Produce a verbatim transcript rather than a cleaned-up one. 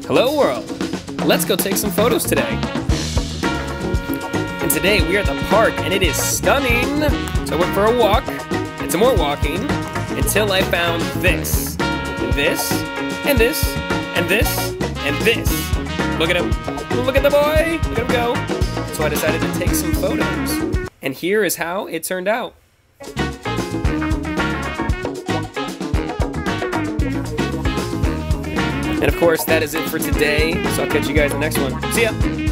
Hello world! Let's go take some photos today. And today we are at the park and it is stunning. So I went for a walk and some more walking until I found this. And this, and this, and this, and this. Look at him. Look at the boy. Look at him go. So I decided to take some photos. And here is how it turned out. And of course, that is it for today. So I'll catch you guys in the next one. See ya!